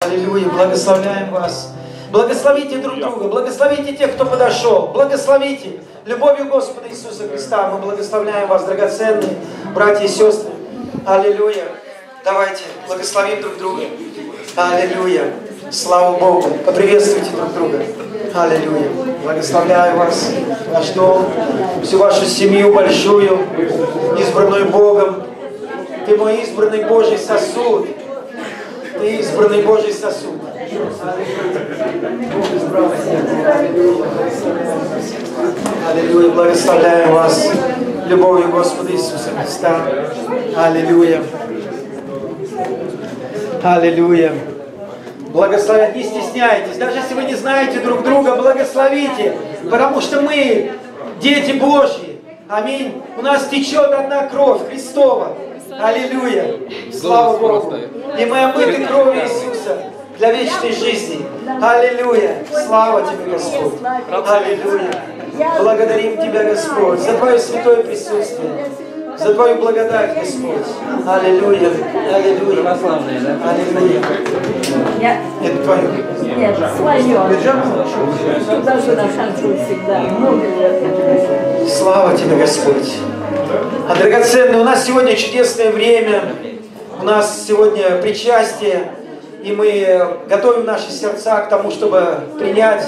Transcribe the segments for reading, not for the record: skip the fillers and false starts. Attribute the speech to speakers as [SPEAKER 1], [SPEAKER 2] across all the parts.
[SPEAKER 1] Аллилуйя. Благословляем вас. Благословите друг друга. Благословите тех, кто подошел. Благословите. Любовью Господа Иисуса Христа мы благословляем вас, драгоценные братья и сестры. Аллилуйя. Давайте благословим друг друга. Аллилуйя. Слава Богу. Поприветствуйте друг друга. Аллилуйя. Благословляю вас, ваш дом, всю вашу семью большую, избранную Богом. Ты мой избранный Божий сосуд. Ты избранный Божий сосуд. Аллилуйя. Благословляю вас любовью Господа Иисуса Христа. Аллилуйя. Аллилуйя. Благословять, не стесняйтесь. Даже если вы не знаете друг друга, благословите. Потому что мы дети Божьи. Аминь. У нас течет одна кровь Христова. Аллилуйя. Слава Богу. И мы омыты кровью Иисуса для вечной жизни. Аллилуйя. Слава Тебе, Господь. Аллилуйя. Благодарим Тебя, Господь, за Твое святое присутствие. За Твою благодать, Господь. Аллилуйя. Аллилуйя.
[SPEAKER 2] Православные, да?
[SPEAKER 1] Аллилуйя. Это Твое?
[SPEAKER 3] Нет, свое. Туда же нахожу всегда. Много лет.
[SPEAKER 1] Слава Тебе, Господь. А драгоценный, у нас сегодня чудесное время. У нас сегодня причастие. И мы готовим наши сердца к тому, чтобы принять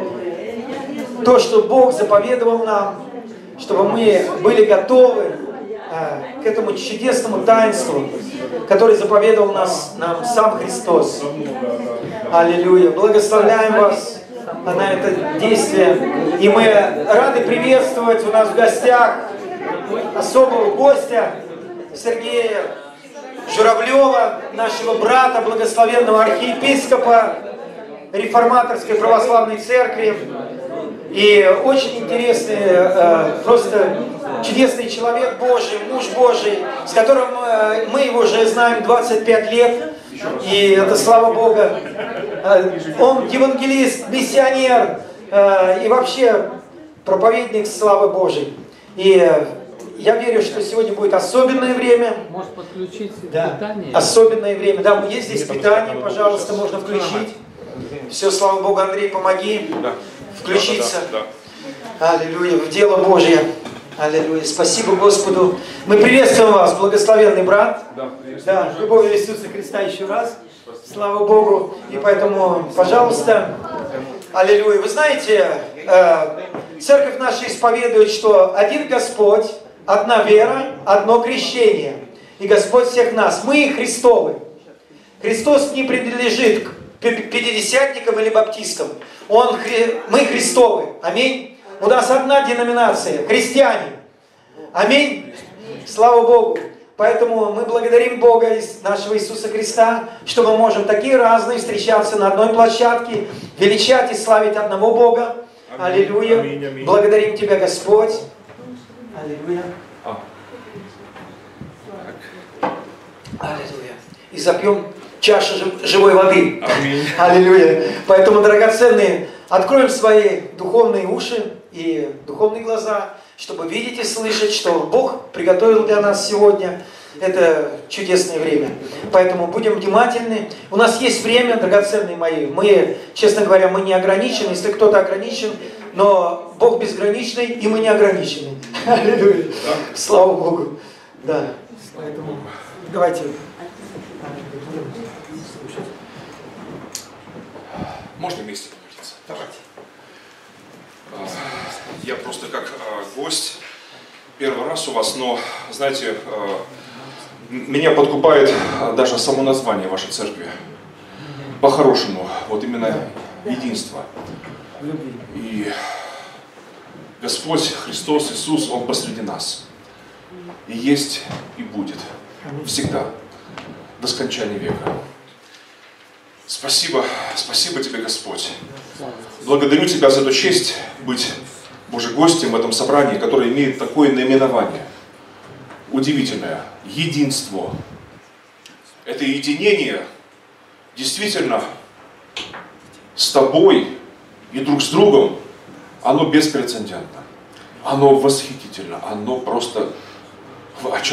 [SPEAKER 1] то, что Бог заповедовал нам, чтобы мы были готовы к этому чудесному таинству, который заповедовал нам сам Христос. Аллилуйя. Благословляем вас на это действие. И мы рады приветствовать у нас в гостях особого гостя Сергея Журавлева, нашего брата, благословенного архиепископа Реформаторской православной церкви. И очень интересный, просто чудесный человек Божий, муж Божий, с которым мы его уже знаем 25 лет. И это слава Богу. Он евангелист, миссионер и вообще проповедник славы Божией. И я верю, что сегодня будет особенное время.
[SPEAKER 2] Может подключить
[SPEAKER 1] питание? Особенное время. Да, есть здесь питание, пожалуйста, можно включить. Все, слава Богу, Андрей, помоги включиться. Аллилуйя, в дело Божье. Аллилуйя. Спасибо Господу. Мы приветствуем вас, благословенный брат. Да, любовью Иисуса Христа еще раз. Слава Богу. И поэтому, пожалуйста, аллилуйя. Вы знаете, церковь наша исповедует, что один Господь, одна вера, одно крещение. И Господь всех нас. Мы Христовы. Христос не принадлежит к пятидесятникам или баптистам. Мы Христовы. Аминь. У нас одна деноминация. Христиане. Аминь. Слава Богу. Поэтому мы благодарим Бога, нашего Иисуса Христа, что мы можем такие разные встречаться на одной площадке, величать и славить одного Бога. Аллилуйя.
[SPEAKER 4] Аминь, аминь.
[SPEAKER 1] Благодарим Тебя, Господь. Аллилуйя. Аллилуйя. И запьем чашу живой воды.
[SPEAKER 4] Аминь.
[SPEAKER 1] Аллилуйя. Поэтому, драгоценные, откроем свои духовные уши и духовные глаза, чтобы видеть и слышать, что Бог приготовил для нас сегодня. Это чудесное время. Поэтому будем внимательны. У нас есть время, драгоценные мои. Мы, честно говоря, мы не ограничены. Если кто-то ограничен, но Бог безграничный, и мы не ограничены. Аллилуйя. Слава Богу. Да. Поэтому давайте.
[SPEAKER 4] Можно вместе помолиться? Давайте. Я просто как гость первый раз у вас, но, знаете, меня подкупает даже само название вашей церкви. По-хорошему, вот именно единство. И Господь, Христос, Иисус, Он посреди нас. И есть, и будет. Всегда. До скончания века. Спасибо, спасибо Тебе, Господь. Благодарю Тебя за эту честь быть Божьим гостем в этом собрании, которое имеет такое наименование. Удивительное. Единство. Это единение действительно с Тобой и друг с другом, оно беспрецедентно. Оно восхитительно. Оно просто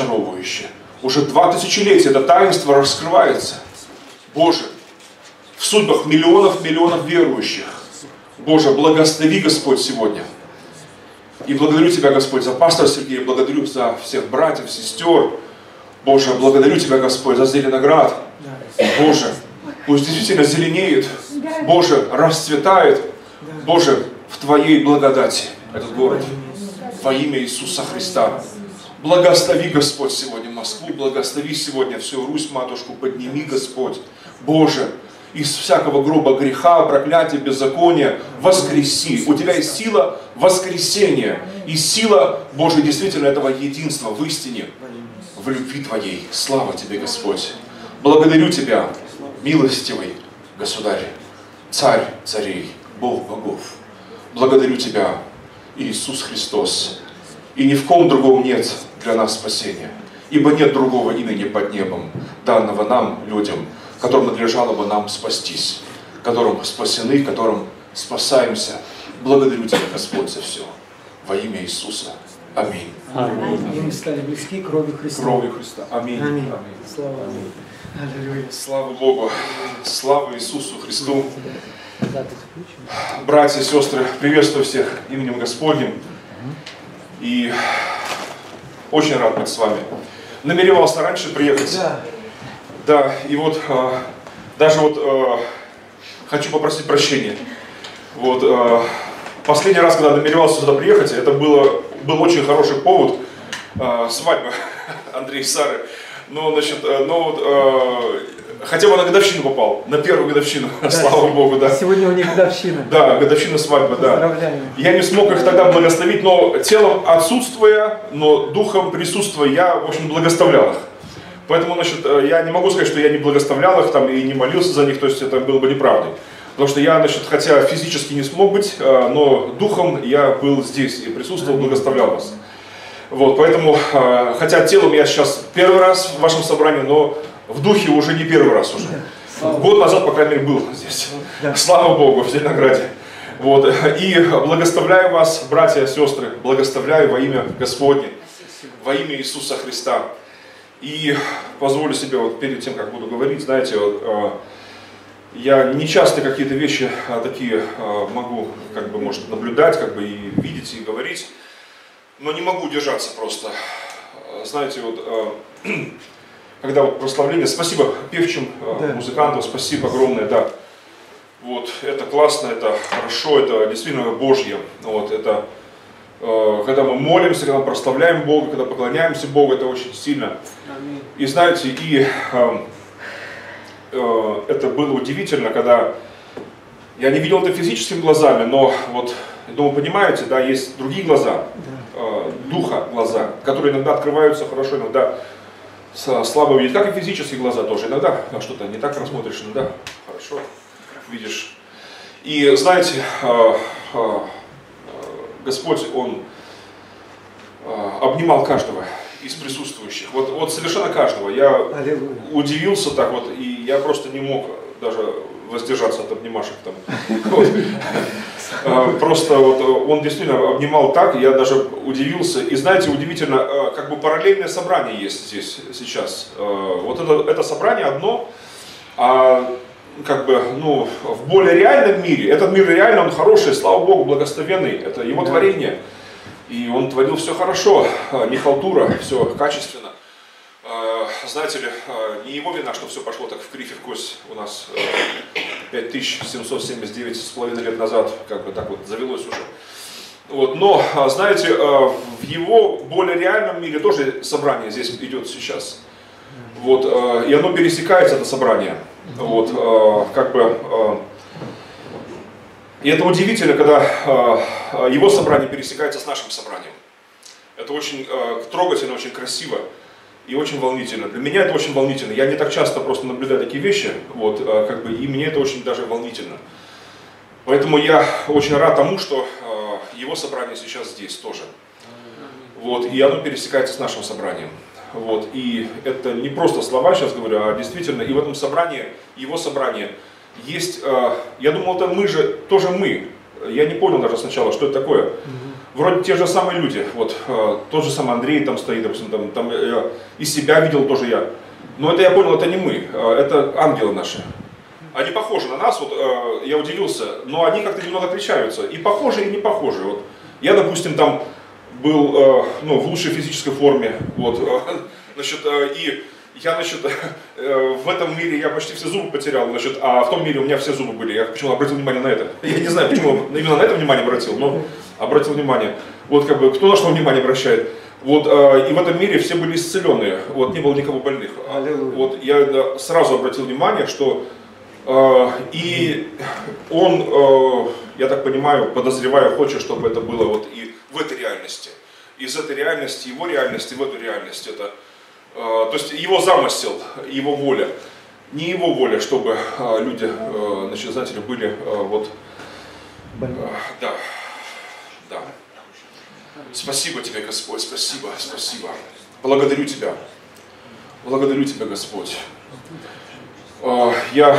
[SPEAKER 4] очаровывающе. Уже 2 тысячелетия это таинство раскрывается. Боже, в судьбах миллионов верующих. Боже, благослови, Господь, сегодня. И благодарю Тебя, Господь, за пастора Сергея, благодарю за всех братьев, сестер. Боже, благодарю Тебя, Господь, за Зеленоград. Боже, пусть действительно зеленеет, Боже, расцветает, Боже, в Твоей благодати этот город. Во имя Иисуса Христа. Благослови, Господь, сегодня Москву, благослови сегодня всю Русь, матушку, подними, Господь. Боже, из всякого гроба греха, проклятия, беззакония воскреси. У Тебя есть сила воскресения и сила, Боже, действительно этого единства в истине, в любви Твоей. Слава Тебе, Господь. Благодарю Тебя, милостивый Государь, Царь царей, Бог богов. Благодарю Тебя, Иисус Христос. И ни в ком другом нет для нас спасения. Ибо нет другого имени под небом, данного нам, людям, которым надлежало бы нам спастись, которым спасены, которым спасаемся. Благодарю Тебя, Господь, за все. Во имя Иисуса. Аминь.
[SPEAKER 2] Аминь. И мы стали близки кровью Христа.
[SPEAKER 4] Кровью Христа. Аминь.
[SPEAKER 2] Аминь.
[SPEAKER 4] Аминь.
[SPEAKER 2] Слава Богу. Аллилуйя.
[SPEAKER 4] Слава Богу. Слава Иисусу Христу. Братья и сестры, приветствую всех именем Господним. И очень рад быть с вами. Намеревался раньше приехать. Да, и вот даже хочу попросить прощения. Вот последний раз, когда намеревался сюда приехать, это был очень хороший повод, свадьба Андрея и Сары. Но, значит, хотя бы на годовщину попал, на первую годовщину, да, слава Богу, да.
[SPEAKER 2] Сегодня у них годовщина.
[SPEAKER 4] Да, годовщина свадьбы, да.
[SPEAKER 2] Поздравляем.
[SPEAKER 4] Я не смог их тогда благословить, но телом отсутствуя, но духом присутствуя, я, в общем, благословлял их. Поэтому, значит, я не могу сказать, что я не благословлял их там и не молился за них, то есть это было бы неправдой. Потому что я, значит, хотя физически не смог быть, но духом я был здесь и присутствовал, благословлял вас. Вот, поэтому, хотя телом я сейчас первый раз в вашем собрании, но в духе уже не первый раз уже. Год назад, по крайней мере, был здесь. Слава Богу, в Зеленограде. Вот, и благословляю вас, братья и сестры, благословляю во имя Господне, во имя Иисуса Христа. И позволю себе, вот перед тем, как буду говорить, знаете, вот, я не часто какие-то вещи такие могу, как бы, может, наблюдать, как бы, и видеть, и говорить, но не могу удержаться просто. Знаете, вот, когда вот прославление, спасибо певчим, музыкантам, спасибо огромное, да. Вот, это классно, это хорошо, это действительно Божье. Вот, это, когда мы молимся, когда мы прославляем Бога, когда поклоняемся Богу, это очень сильно. И знаете, и это было удивительно, когда я не видел это физическими глазами, но вот, я думаю, понимаете, да, есть другие глаза, духа глаза, которые иногда открываются хорошо, иногда слабо видеть, как и физические глаза тоже. Иногда что-то не так рассмотришь, иногда хорошо видишь. И знаете, Господь, Он обнимал каждого из присутствующих. Вот совершенно каждого. Я удивился так вот, и я просто не мог даже воздержаться от обнимашек там. Вот. Просто вот он действительно обнимал так, я даже удивился. И знаете, удивительно, как бы параллельное собрание есть здесь сейчас. Вот это собрание одно, а как бы, ну, в более реальном мире, этот мир реально, он хороший, слава Богу, благословенный, это его творение. И он творил все хорошо, не халтура, все качественно. Знаете ли, не его вина, что все пошло так в кривь и в кость у нас 5779,5 лет назад, как бы так вот завелось уже. Вот, но, знаете, в его более реальном мире тоже собрание здесь идет сейчас. Вот, и оно пересекается, это собрание. Вот, как бы, и это удивительно, когда его собрание пересекается с нашим собранием. Это очень трогательно, очень красиво и очень волнительно. Для меня это очень волнительно. Я не так часто просто наблюдаю такие вещи, вот, как бы, и мне это очень даже волнительно. Поэтому я очень рад тому, что его собрание сейчас здесь тоже. Вот, и оно пересекается с нашим собранием. Вот, и это не просто слова сейчас говорю, а действительно, и в этом собрании, его собрание, есть, я думал, это мы же, тоже мы. Я не понял даже сначала, что это такое. Вроде те же самые люди, вот, тот же самый Андрей там стоит, допустим, там я из себя видел тоже я. Но это я понял, это не мы, это ангелы наши. Они похожи на нас, вот я удивился, но они как-то немного отличаются. И похожи, и не похожи. Вот. Я, допустим, там был ну, в лучшей физической форме. Вот, значит, и я, значит, в этом мире я почти все зубы потерял, значит, а в том мире у меня все зубы были. Я почему обратил внимание на это? Я не знаю, почему именно на это внимание обратил, но обратил внимание. Вот как бы, кто на что внимание обращает. Вот, и в этом мире все были исцеленные, вот, не было никого больных. Вот, я сразу обратил внимание, что и он, я так понимаю, подозреваю, хочет, чтобы это было вот и в этой реальности. Из этой реальности, его реальности в эту реальность. Это, то есть его замысел, его воля. Не его воля, чтобы люди, значит, знаете ли, были вот... Да, да. Спасибо тебе, Господь, спасибо, спасибо. Благодарю тебя, Господь. Я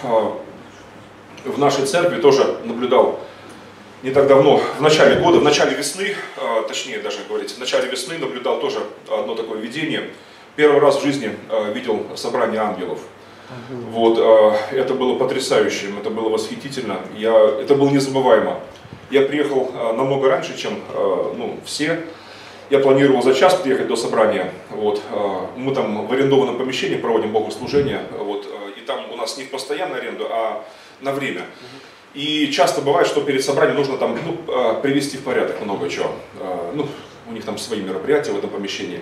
[SPEAKER 4] в нашей церкви тоже наблюдал не так давно, в начале года, в начале весны, точнее даже говорить, в начале весны наблюдал тоже одно такое видение. Первый раз в жизни видел собрание ангелов. Вот, это было потрясающим, это было восхитительно, это было незабываемо. Я приехал намного раньше, чем ну, все. Я планировал за час приехать до собрания. Вот. Мы там в арендованном помещении проводим богослужение. Вот. И там у нас не в постоянную аренду, а на время. И часто бывает, что перед собранием нужно там, ну, привести в порядок много чего. Ну, у них там свои мероприятия в этом помещении.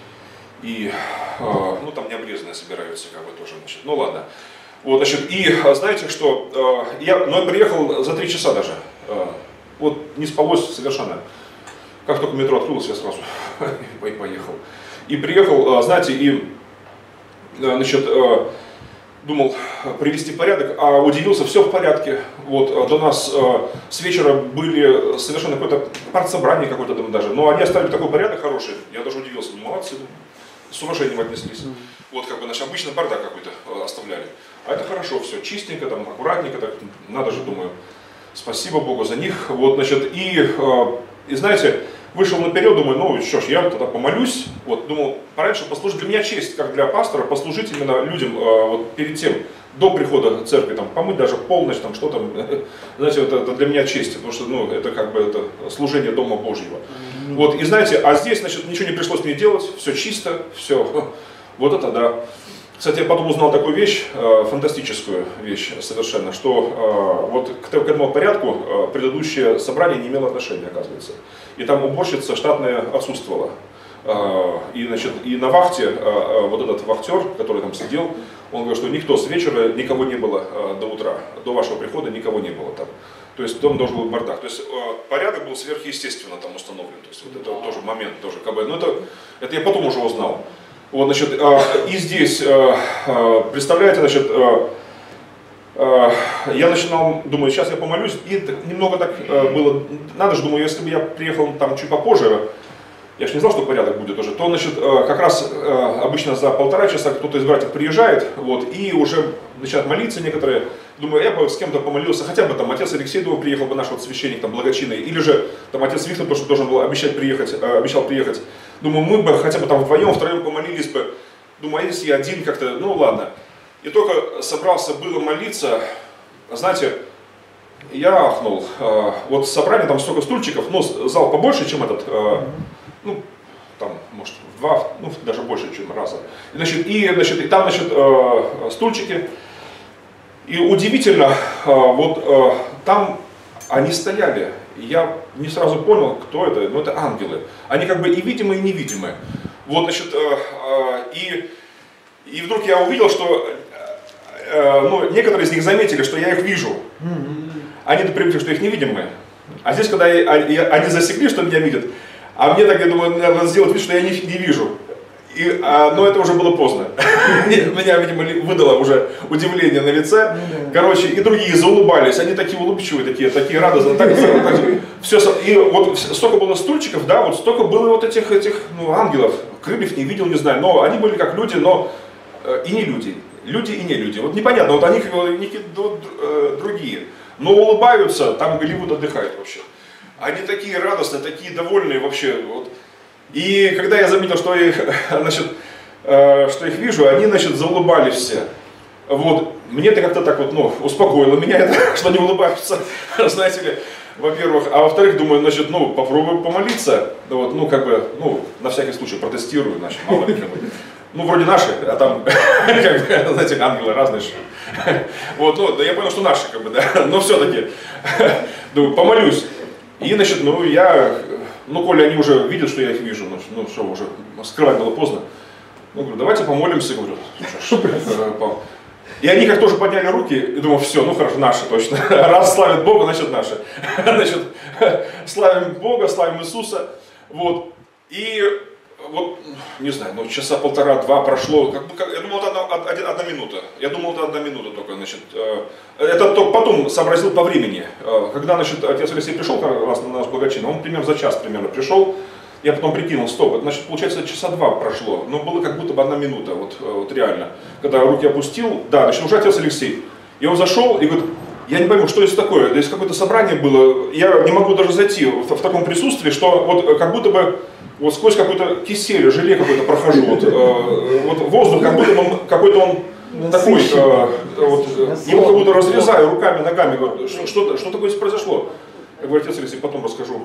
[SPEAKER 4] И ну, там необрезанные собираются, как бы тоже. Значит. Ну ладно. Вот, значит, и знаете, что я приехал за 3 часа даже. Вот не спалось совершенно. Как только метро открылось, я сразу поехал. И приехал, знаете, и значит, думал привести в порядок, а удивился, все в порядке. Вот, до нас с вечера были совершенно какое-то партсобрание какое-то там даже, но они оставили такой порядок хороший, я даже удивился, ну, молодцы, с уважением отнеслись. Вот как бы, значит, обычно бардак какой-то оставляли. А это хорошо, все чистенько, там, аккуратненько, так, надо же, думаю. Спасибо Богу за них. Вот, значит, и знаете, вышел наперед, думаю, ну что ж, я тогда помолюсь. Вот, думал, пораньше послужить. Для меня честь, как для пастора, послужить именно людям вот, перед тем, до прихода в церкви, там, помыть даже полночь, там, что там. Знаете, это для меня честь, потому что ну, это как бы это служение Дома Божьего. Вот, и знаете, а здесь, значит, ничего не пришлось мне делать, все чисто, все. Вот это да. Кстати, я потом узнал такую вещь, фантастическую вещь совершенно, что вот к этому порядку предыдущее собрание не имело отношения, оказывается. И там уборщица штатная отсутствовала. И, значит, и на вахте вот этот вахтер, который там сидел, он говорит, что никто с вечера, никого не было до утра, до вашего прихода никого не было там. То есть дом должен был бардак. То есть порядок был сверхъестественно там установлен. То есть вот это тоже момент тоже. Как бы, ну это я потом уже узнал. Вот, значит, и здесь, представляете, значит, я начинал, думаю, сейчас я помолюсь, и немного так было, надо же, думаю, если бы я приехал там чуть попозже, я же не знал, что порядок будет уже, то, значит, как раз обычно за 1,5 часа кто-то из братьев приезжает, вот, и уже начинают молиться некоторые, думаю, я бы с кем-то помолился, хотя бы там отец Алексей Дубов приехал бы, наш вот священник, там, благочинный, или же там отец Виктор, потому что должен был обещал приехать. Думаю, мы бы хотя бы там втроем помолились бы. Думаю, а если я один как-то, ну ладно. И только собрался было молиться, знаете, я ахнул. Вот собрание, там столько стульчиков, ну зал побольше, чем этот, ну там, может, в 2, ну даже больше, чем раза. И там, значит, стульчики. И удивительно, вот там они стояли. Я не сразу понял, кто это, но это ангелы. Они как бы и видимые, и невидимые. Вот, значит, и вдруг я увидел, что ну, некоторые из них заметили, что я их вижу. Они привыкли, что их невидимые. А здесь, когда они засекли, что меня видят, а мне так, я думаю, надо сделать вид, что я их не вижу. Но это уже было поздно. Меня, видимо, выдало уже удивление на лице. Короче, и другие заулыбались. Они такие улыбчивые, такие радостные. Все, и вот столько было стульчиков, да, вот столько было вот этих ну, ангелов. Крыльев не видел, не знаю. Но они были как люди, но и не люди. Люди и не люди. Вот непонятно, вот они какие-то другие. Но улыбаются, там Голливуд отдыхает вообще. Они такие радостные, такие довольные вообще. Вот. И когда я заметил, что их, значит, что их вижу, они, значит, заулыбались все. Вот. мне это как-то так вот, ну, успокоило меня, это, что они улыбаются, знаете ли, во-первых. А во-вторых, думаю, значит, ну, попробую помолиться, вот, ну, как бы, ну, на всякий случай протестирую, значит, мало ли кому. Ну, вроде наши, а там, как бы, знаете, ангелы разные. Вот, ну, да я понял, что наши, как бы, да, но все-таки, думаю, помолюсь. И, значит, ну, ну, коли они уже видят, что я их вижу, ну, что, уже скрывать было поздно. Ну, говорю, давайте помолимся, говорю. И они как тоже подняли руки, и думаю, все, ну хорошо, наши точно. Раз славят Бога, значит наши. Значит, славим Бога, славим Иисуса. Вот. И вот, не знаю, ну часа полтора-два прошло. Я думал, это одна минута. Я думал, это 1 минута только. Значит, это только потом сообразил по времени. Когда, значит, отец Алексей пришел раз на наш благочин, он примерно за час примерно пришел. Я потом прикинул, стоп, это, значит, получается, часа 2 прошло, но было как будто бы 1 минута, вот реально. Когда руки опустил, да, значит, уже отец Алексей. И он зашел и говорит, я не пойму, что здесь такое, здесь какое-то собрание было, я не могу даже зайти в таком присутствии, что вот как будто бы вот сквозь какой-то кисель, желе какой-то прохожу, вот воздух, как будто он какой-то он такой, вот, его как будто разрезаю руками, ногами, говорю, что такое здесь произошло? Я говорю, отец Алексей, потом расскажу.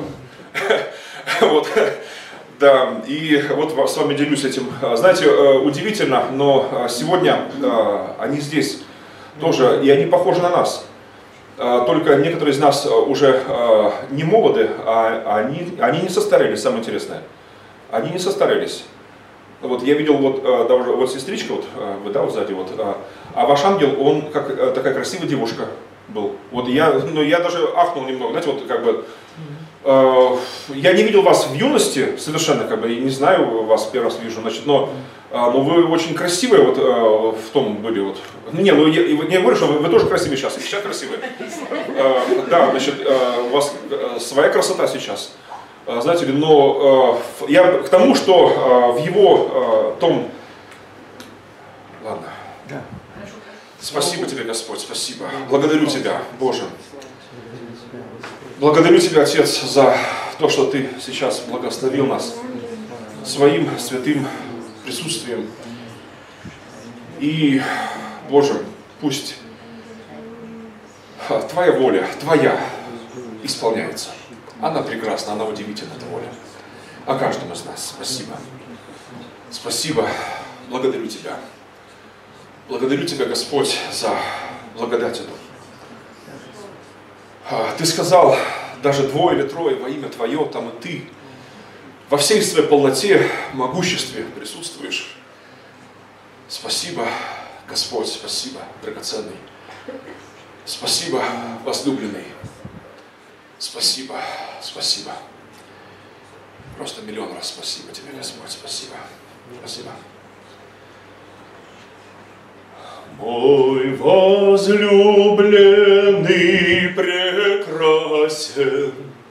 [SPEAKER 4] Вот, да, и вот с вами делюсь этим. Знаете, удивительно, но сегодня они здесь тоже, и они похожи на нас. Только некоторые из нас уже не молоды, а они не состарились, самое интересное. Они не состарились. Вот я видел, вот сестричка, вот вы, да, вот сзади, вот, а ваш ангел, он как такая красивая девушка был. Вот я даже ахнул немного, знаете, вот как бы. Я не видел вас в юности совершенно, как бы, и не знаю вас, первый раз вижу, значит, но вы очень красивые вот в том были вот. Не, ну я говорю, что вы тоже красивые сейчас, и сейчас красивые. Да, значит, у вас своя красота сейчас, знаете ли, но я к тому, что в его том. Ладно. Спасибо тебе, Господь, спасибо. Благодарю тебя, Боже. Благодарю Тебя, Отец, за то, что Ты сейчас благословил нас своим святым присутствием. И, Боже, пусть Твоя воля, Твоя исполняется. Она прекрасна, она удивительна, эта воля. О каждом из нас. Спасибо. Спасибо. Благодарю Тебя. Благодарю Тебя, Господь, за благодать эту. Ты сказал, даже 2 или 3 во имя Твое, там и Ты во всей своей полноте, могуществе присутствуешь. Спасибо, Господь, спасибо, драгоценный. Спасибо, возлюбленный. Спасибо, спасибо. Просто миллион раз спасибо Тебе, Господь, спасибо. Спасибо. Мой возлюбленный прекрасен,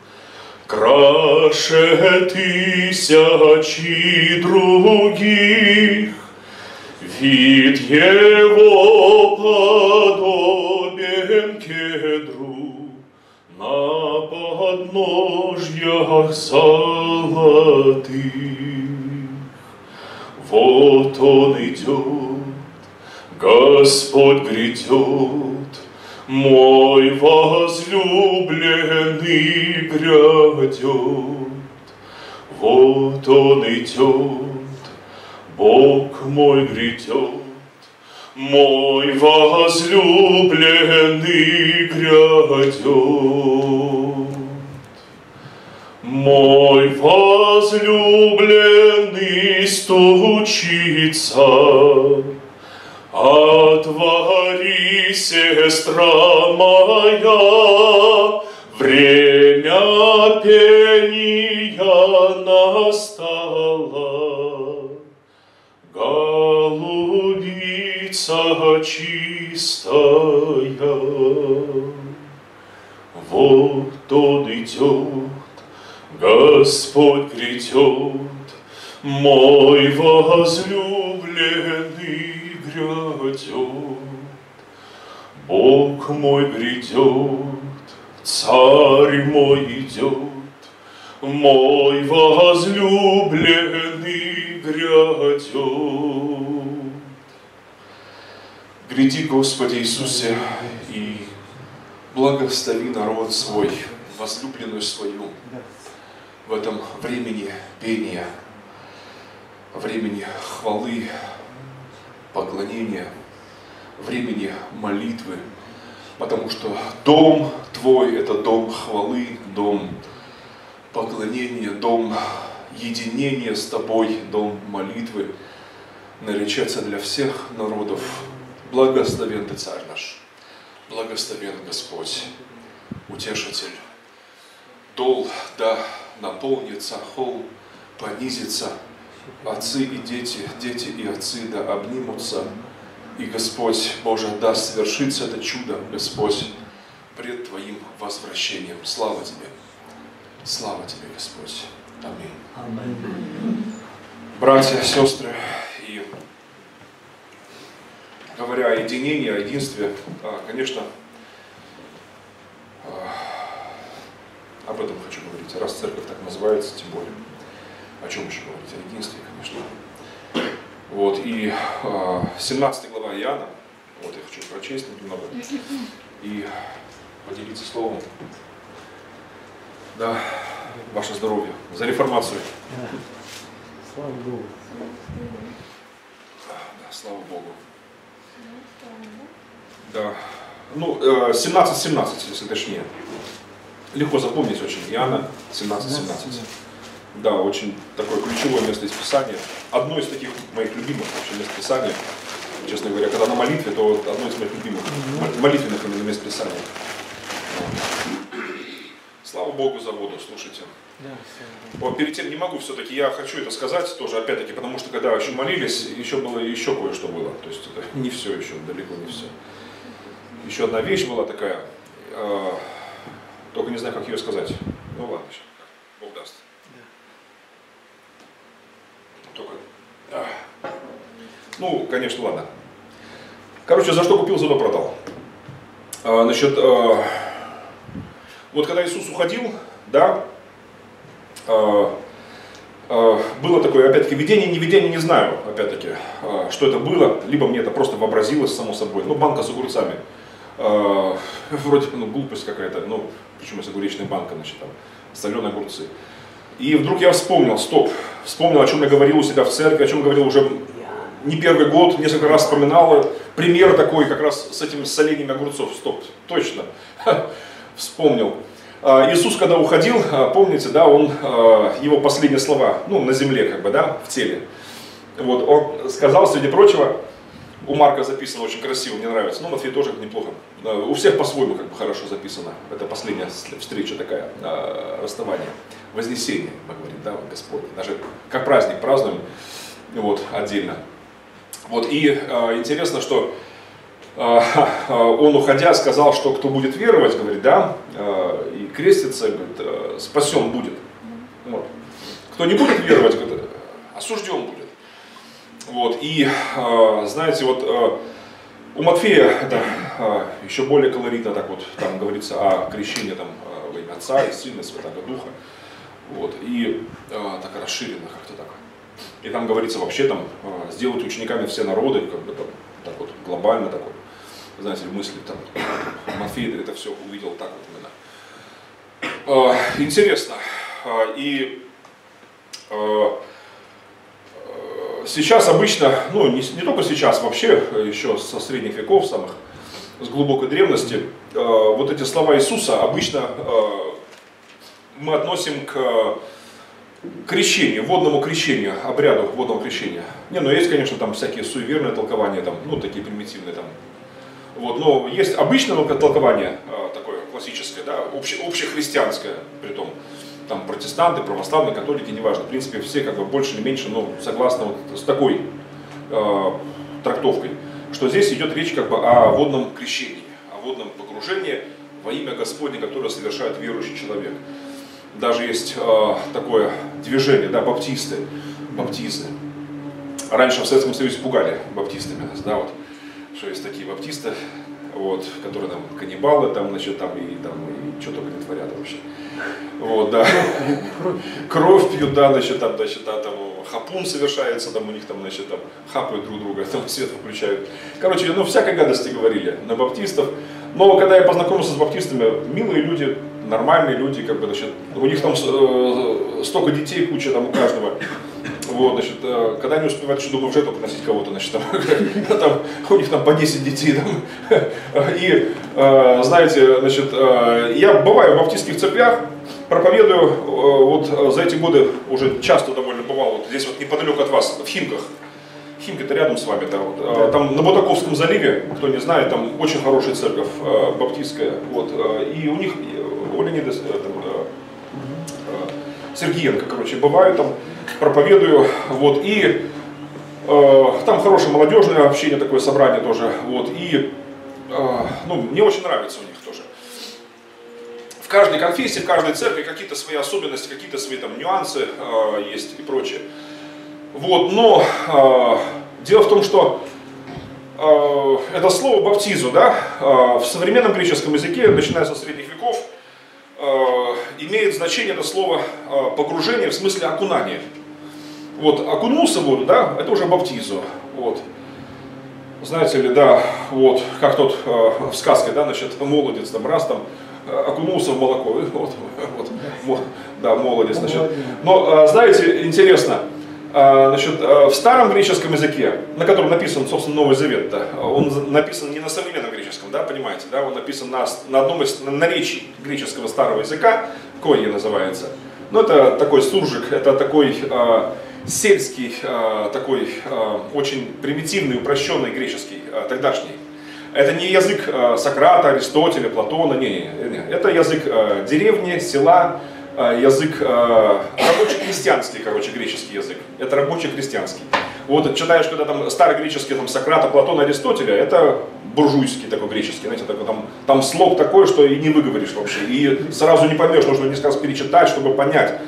[SPEAKER 4] краше 1000 других, вид его подобен кедру на подножьях золотых. Вот он идет, Господь грядет, мой возлюбленный грядет. Вот он идет, Бог мой грядет, мой возлюбленный грядет. Мой возлюбленный стучится. Отвори, сестра моя, время пения настало. Голубица чистая, вот он идет, Господь грядет, мой возлюбленный грядет, Бог мой грядет, Царь мой идет, мой возлюбленный грядет. Приди, Господи Иисусе, и благослови народ свой, возлюбленную свою, в этом времени пения, времени хвалы, поклонения, времени молитвы, потому что дом Твой – это дом хвалы, дом поклонения, дом единения с Тобой, дом молитвы, наречется для всех народов. Благословен Ты, Царь наш, благословен Господь, Утешитель. Дол да наполнится, холм понизится, отцы и дети, дети и отцы да обнимутся, и Господь Боже даст свершиться это чудо, Господь, пред Твоим возвращением. Слава Тебе, Господь. Аминь.
[SPEAKER 2] Аминь.
[SPEAKER 4] Братья, сестры, и говоря о единении, о единстве, конечно, об этом хочу говорить. Раз церковь так называется, тем более. О чем еще говорить? О единстве, конечно. Вот, и 17 глава Иоанна, вот я хочу прочесть немного и поделиться словом. Да, ваше здоровье, за реформацию.
[SPEAKER 2] Слава Богу.
[SPEAKER 4] Да, слава Богу. Да, ну, 17:17, если точнее. Легко запомнить очень. Иоанна 17:17. Да, очень такое ключевое место из Писания. Одно из таких моих любимых вообще мест Писания. Честно говоря, когда на молитве, то одно из моих любимых молитвенных именно мест Писания. Слава Богу за воду, слушайте. Вот перед тем не могу все-таки, я хочу это сказать тоже, опять-таки, потому что когда еще молились, еще было еще кое-что было. То есть это не все еще, далеко не все. Еще одна вещь была такая, только не знаю, как ее сказать. Ну ладно, сейчас, Бог даст. Только, ну, конечно, ладно. Короче, за что купил, за то продал. Значит, вот когда Иисус уходил, да, было такое, опять-таки, видение, не видение, не знаю, опять-таки, что это было, либо мне это просто вообразилось само собой, ну, банка с огурцами, вроде, ну, глупость какая-то, ну, почему если огуречная банка, значит, там, соленые огурцы. И вдруг я вспомнил, вспомнил, о чем я говорил у себя в церкви, о чем говорил уже не первый год, несколько раз вспоминал, пример такой, как раз с этими соленьями огурцов, точно, вспомнил. Иисус, когда уходил, помните, да, он, его последние слова, ну, на земле, как бы, да, в теле, вот, он сказал, среди прочего, у Марка записано очень красиво, мне нравится, ну, Матфей тоже неплохо, у всех по-своему, как бы, хорошо записано, это последняя встреча такая, расставание, вознесение, мы говорим, да, Господь, даже как праздник празднуем, вот, отдельно, вот, и интересно, что он, уходя, сказал, что кто будет веровать, говорит, да, и креститься, говорит, спасен будет. Вот. Кто не будет веровать, говорит, осужден будет. Вот. И, знаете, вот у Матфея это еще более колоритно, так вот, там говорится о крещении там, во имя Отца и Сына и Святого Духа. Вот. И так расширенно как-то так. И там говорится вообще, там, сделать учениками все народы, как бы там, так вот, глобально такой. Знаете, мысли там, Матфей это все увидел так вот именно. Интересно. И сейчас обычно, ну не только сейчас, вообще еще со средних веков самых, с глубокой древности, вот эти слова Иисуса обычно мы относим к крещению, водному крещению, обряду водного крещения. Не, ну есть, конечно, там всякие суеверные толкования, там, ну такие примитивные там. Вот, но есть обычное толкование, такое классическое, да, общехристианское, притом там протестанты, православные, католики, неважно, в принципе все как бы больше или меньше, но согласно вот с такой трактовкой, что здесь идет речь как бы о водном крещении, о водном погружении во имя Господне, которое совершает верующий человек. Даже есть такое движение, да, баптисты. Раньше в Советском Союзе пугали баптистами нас, да, вот. Что есть такие баптисты, вот, которые там каннибалы, там, значит, там и что только не творят вообще. Вот, да. Кровь пьют, да, значит, там хапун совершается, там у них там, значит, там хапают друг друга, там свет выключают. Короче, ну, всякой гадости говорили на баптистов. Но когда я познакомился с баптистами, милые люди, нормальные люди, как бы, значит, у них там столько детей, куча там у каждого. Вот, значит, когда они успевают еще дома в жертву приносить кого-то, значит, там, у них там по 10 детей. Там. И, знаете, значит, я бываю в баптистских церквях, проповедую, вот за эти годы уже часто довольно бывал, вот здесь вот неподалеку от вас, в Химках. Химки-то рядом с вами, да, вот. Там на Бутаковском заливе, кто не знает, там очень хорошая церковь баптистская, вот, и у них, у Леонида Сергиенко, короче, бываю там, проповедую, вот, и там хорошее молодежное общение, такое собрание тоже, вот, и, ну, мне очень нравится у них тоже. В каждой конфессии, в каждой церкви какие-то свои особенности, какие-то свои там нюансы есть и прочее. Вот, но дело в том, что это слово баптизу, да, в современном греческом языке, начиная со средних веков, имеет значение это слово погружение в смысле окунания. Вот, окунулся в воду, да, это уже баптизу. Вот. Знаете ли, да, вот, как тот в сказке, да, значит, молодец, там, раз там, окунулся в молоко, вот, да, молодец, значит. Но, знаете, интересно, значит, в старом греческом языке, на котором написан, собственно, Новый Завет, да, он написан не на современном греческом, да, понимаете, да, он написан на одном из наречий греческого старого языка, койе называется. Ну, это такой суржик, это такой сельский, такой очень примитивный, упрощенный греческий, тогдашний. Это не язык Сократа, Аристотеля, Платона, не. Это язык деревни, села, язык рабоче-крестьянский, короче, греческий язык. Это рабоче-крестьянский. Вот читаешь, когда там старогреческий, там Сократа, Платона, Аристотеля, это буржуйский такой греческий, знаете, такой, там слог такой, что и не выговоришь вообще, и сразу не поймешь, нужно несколько раз перечитать, чтобы понять.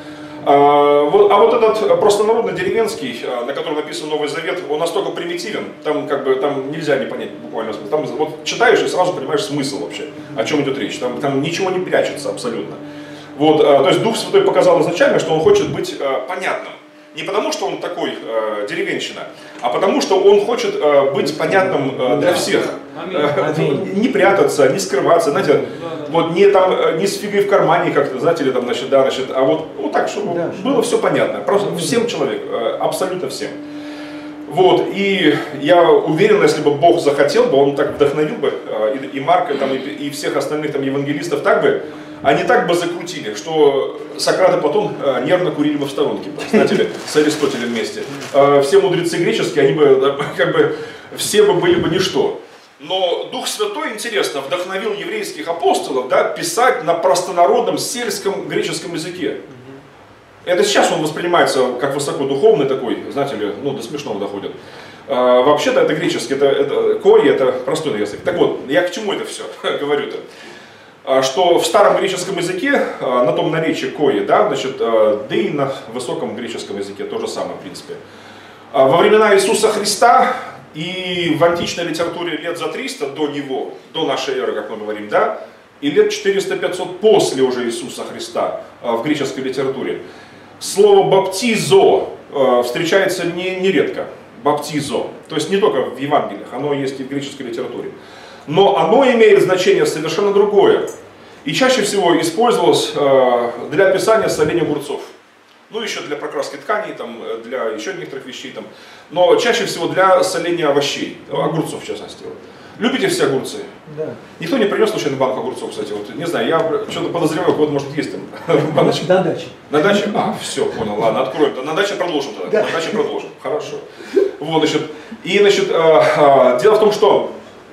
[SPEAKER 4] А вот этот простонародно-деревенский, на котором написан Новый Завет, он настолько примитивен, там как бы там нельзя не понять буквально смысл. Там вот читаешь и сразу понимаешь смысл вообще, о чем идет речь. Там ничего не прячется абсолютно. Вот, то есть Дух Святой показал изначально, что он хочет быть понятным. Не потому, что он такой деревенщина, а потому, что он хочет быть понятным для всех. Не прятаться, не скрываться, знаете, вот не с фигой в кармане как-то, знаете, или там, значит, да, значит, а вот так, чтобы было все понятно, просто всем человек, абсолютно всем. Вот, и я уверен, если бы Бог захотел бы, он так вдохновил бы и Марка, там, и всех остальных там евангелистов так бы, они так бы закрутили, что Сократ и Платон нервно курили бы в сторонке, знаете ли, с Аристотелем вместе. Все мудрецы греческие, они бы, как бы, все бы были бы ничто. Но Дух Святой, интересно, вдохновил еврейских апостолов, да, писать на простонародном сельском греческом языке. Это сейчас он воспринимается как высокодуховный такой, знаете ли, ну, до смешного доходит. Вообще-то это греческий, это кори, это простой язык. Так вот, я к чему это все говорю-то? Что в старом греческом языке, на том наречии кои, да, значит, да и на высоком греческом языке то же самое, в принципе. Во времена Иисуса Христа и в античной литературе лет за 300 до него, до нашей эры, как мы говорим, да, и лет 400-500 после уже Иисуса Христа в греческой литературе, слово «баптизо» встречается нередко. Баптизо. То есть не только в Евангелиях, оно есть и в греческой литературе. Но оно имеет значение совершенно другое. И чаще всего использовалось для описания соления огурцов. Ну, еще для прокраски тканей, там, для еще некоторых вещей. Там. Но чаще всего для соления овощей, огурцов в частности. Любите все огурцы?
[SPEAKER 2] Да.
[SPEAKER 4] Никто не принес случайно банку огурцов, кстати. Вот, не знаю, я что-то подозреваю, кого-то может есть там.
[SPEAKER 2] На даче.
[SPEAKER 4] На даче? А, все, понял, ладно, откроем. На даче продолжим тогда. На даче продолжим. Хорошо. Вот, значит, и, значит, дело в том, что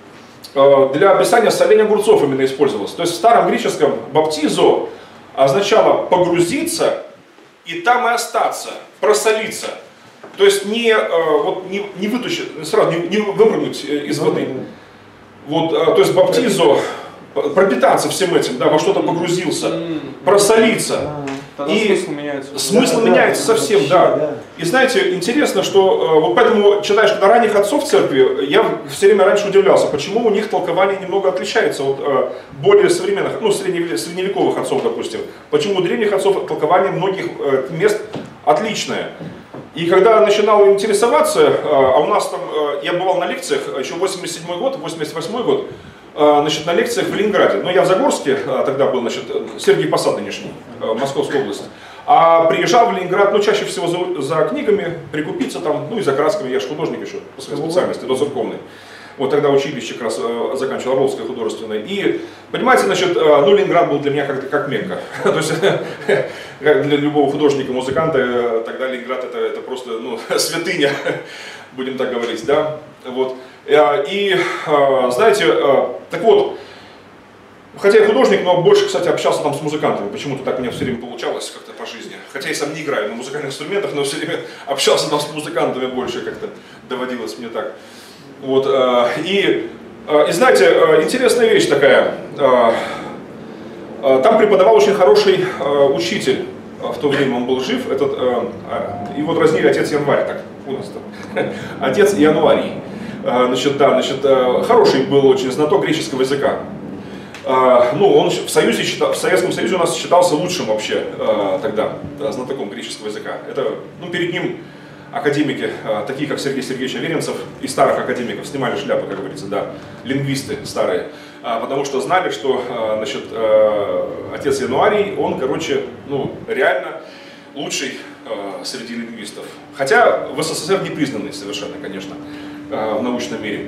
[SPEAKER 4] для описания соления огурцов именно использовалось. То есть в старом греческом баптизо означало погрузиться и там и остаться, просолиться. То есть не вытащить, сразу не выпрыгнуть из воды. Вот, то есть баптизо, пропитаться всем этим, да, во что-то погрузился, просолиться.
[SPEAKER 2] Тогда смысл меняется.
[SPEAKER 4] Смысл меняется совсем, да. И знаете, интересно, что вот поэтому читаешь, когда ранних отцов церкви, я все время раньше удивлялся, почему у них толкование немного отличается от более современных, ну, средневековых отцов, допустим. Почему у древних отцов толкование многих мест отличное. И когда я начинал интересоваться, а у нас там, я бывал на лекциях, еще 87 год, 88 год, значит, на лекциях в Ленинграде. Но я в Загорске тогда был, значит, Сергей Посад нынешний, Московская область. А приезжал в Ленинград, ну, чаще всего за книгами, прикупиться там, ну, и за красками. Я же художник еще по своей специальности, дозерковный. Вот тогда училище как раз заканчивал, Орловское художественное. И, понимаете, значит, ну, Ленинград был для меня как Мекка. То есть, для любого художника, музыканта, тогда Ленинград это просто, ну, святыня, будем так говорить, да. Вот. И, знаете, так вот, хотя я художник, но больше, кстати, общался там с музыкантами. Почему-то так у меня все время получалось как-то по жизни. Хотя я сам не играю на музыкальных инструментах, но все время общался там с музыкантами больше, как-то доводилось мне так. Вот, и знаете, интересная вещь такая, там преподавал очень хороший учитель, в то время он был жив, его дразнили отец Январь, так, у нас там, отец Январий, значит, да, значит, хороший был очень знаток греческого языка. Ну, он в Советском Союзе у нас считался лучшим вообще тогда знатоком греческого языка. Это, ну, перед ним академики, такие как Сергей Сергеевич Аверинцев, и старых академиков снимали шляпы, как говорится, да, лингвисты старые, потому что знали, что, значит, отец Януарий, он, короче, ну, реально лучший среди лингвистов. Хотя в СССР не признанный совершенно, конечно, в научном мире.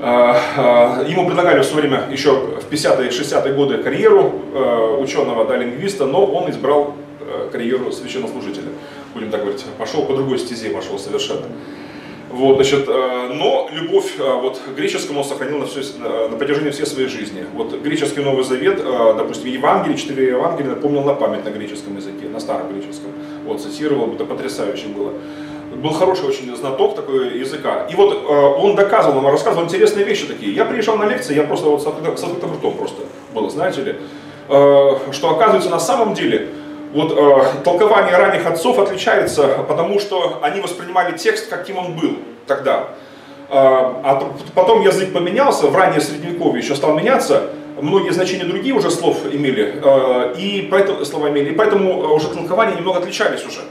[SPEAKER 4] Ему предлагали в свое время, еще в 50-е и 60-е годы, карьеру ученого, да, лингвиста, но он избрал карьеру священнослужителя. Будем так говорить, пошел по другой стезе, пошел совершенно. Вот, значит, но любовь вот, к греческому он сохранил на протяжении всей своей жизни. Вот греческий Новый Завет, допустим, Евангелие, 4 Евангелия помнил на память на греческом языке, на старом греческом. Вот, цитировал, это потрясающе было. Был хороший очень знаток такой языка. И вот он доказывал, он рассказывал интересные вещи такие. Я приезжал на лекции, я просто вот с открытым ртом просто было, знаете ли, что оказывается на самом деле, вот толкование ранних отцов отличается, потому что они воспринимали текст, каким он был тогда. А потом язык поменялся, в раннее средневековье еще стал меняться, многие значения другие уже слов имели, и поэтому, слова имели, и поэтому уже толкования немного отличались уже.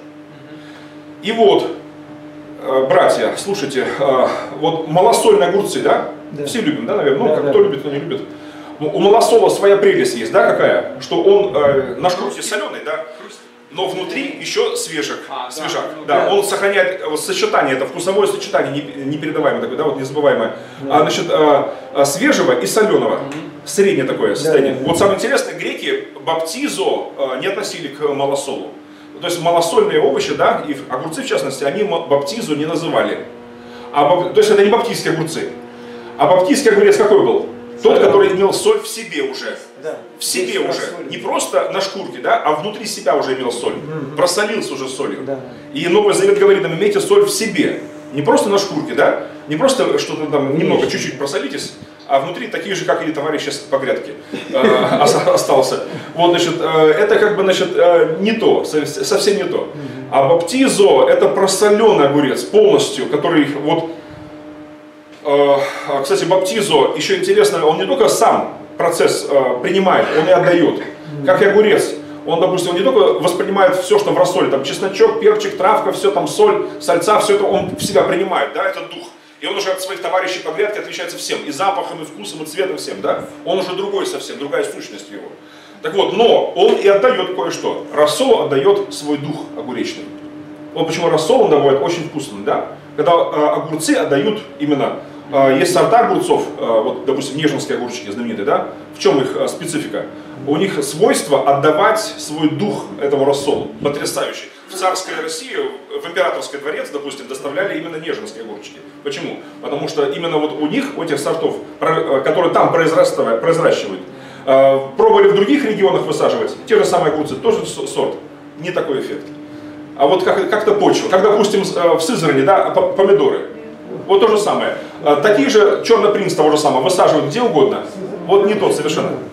[SPEAKER 4] И вот, братья, слушайте, вот малосольные огурцы, да? Да. Все любим, да, наверное? Ну, да, кто любит, кто не любит. У малосола своя прелесть есть, да, какая? Что он на шкурке соленый, да, но внутри еще свежак, да. Он сохраняет сочетание, это вкусовое сочетание, непередаваемое такое, да, вот незабываемое, значит, свежего и соленого, среднее такое состояние. Вот самое интересное, греки баптизо не относили к малосолу. То есть малосольные овощи, да, и огурцы в частности, они баптизо не называли. То есть это не баптистские огурцы. А баптистский огурец какой был? Тот, который имел соль в себе уже. Да. В себе уже. Не просто на шкурке, да, а внутри себя уже имел соль. Просолился уже солью. Да. И Новый Завет говорит нам, имейте соль в себе. Не просто на шкурке, да? Не просто что-то там немного, чуть-чуть просолитесь, а внутри такие же, как и товарищи по грядке остался. Вот, значит, это как бы, значит, не то, совсем не то. А баптизо это просоленный огурец полностью, который вот. Кстати, баптизо, еще интересно, он не только сам процесс принимает, он и отдает. Как и огурец. Он, допустим, не только воспринимает все, что в рассоле, там чесночок, перчик, травка, все там, соль, сальца, все это он в себя принимает, да, этот дух. И он уже от своих товарищей по грядке отличается всем, и запахом, и вкусом, и цветом всем, да. Он уже другой совсем, другая сущность его. Так вот, но он и отдает кое-что. Рассол отдает свой дух огуречный. Вот почему рассол он бывает очень вкусным, да. Когда огурцы отдают именно, есть сорта огурцов, вот, допустим, нежинские огурчики знаменитые, да, в чем их специфика? У них свойство отдавать свой дух этому рассолу, потрясающий. В царской России, в императорский дворец, допустим, доставляли именно нежинские огурчики. Почему? Потому что именно вот у них, у этих сортов, которые там произращивают, пробовали в других регионах высаживать, те же самые огурцы, тоже сорт, не такой эффект. А вот как-то почва, как, допустим, в Сызрани, да, помидоры. Вот то же самое. Такие же черный принц того же самого высаживают где угодно. Вот не тот совершенно.